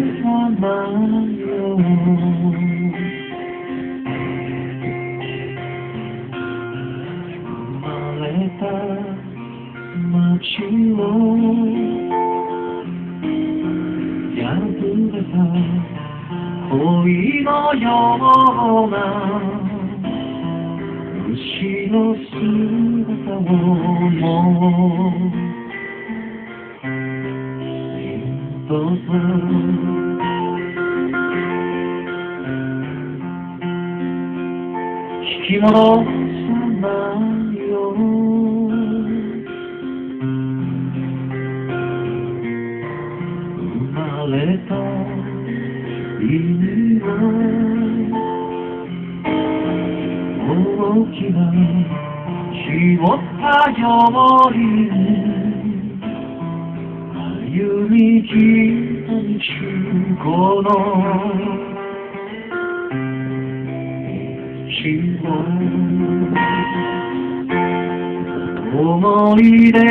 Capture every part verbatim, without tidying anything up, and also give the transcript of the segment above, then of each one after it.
様よ生まれた街を破れた恋のような牛の姿をもうどうぞ引き戻さないよ生まれた意味を大きな絞ったように歩みきた道この道を思い出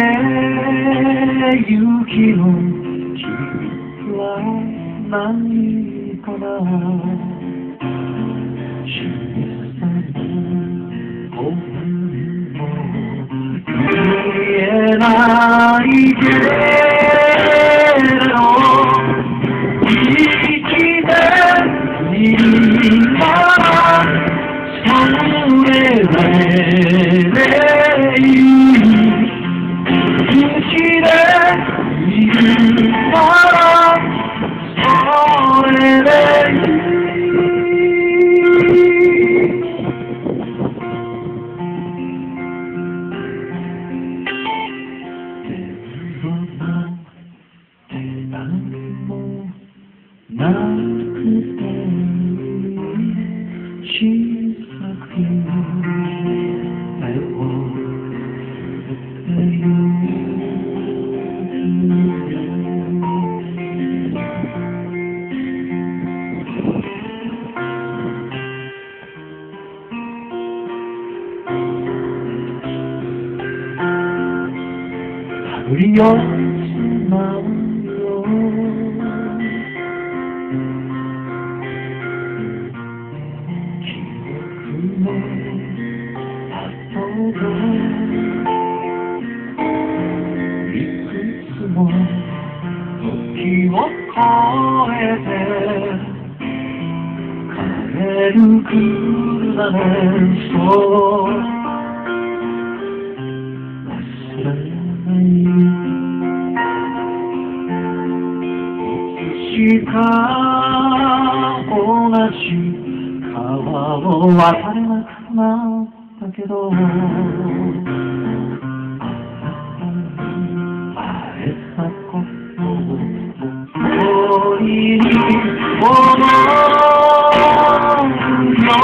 雪の切符はないかな小さな5分も見えないけど生きているならそれでいい生きているならそれでいいなくて小さく手を振ってゆ手繰り寄せないよいくつも時を越えて帰る来るだねそう忘れないいつしか同じ川を渡れなくなったけど会えたこと恋に思うよ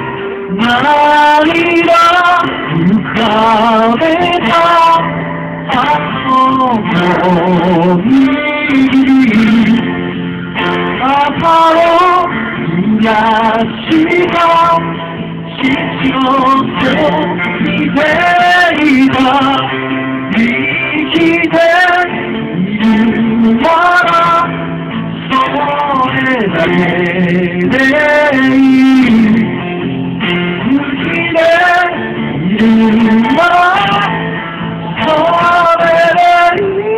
涙浮かべた後の海朝を癒した父の手を見ていた生きているならそれだけでいい生きているならそれでいい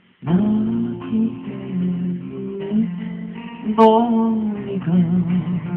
どうにか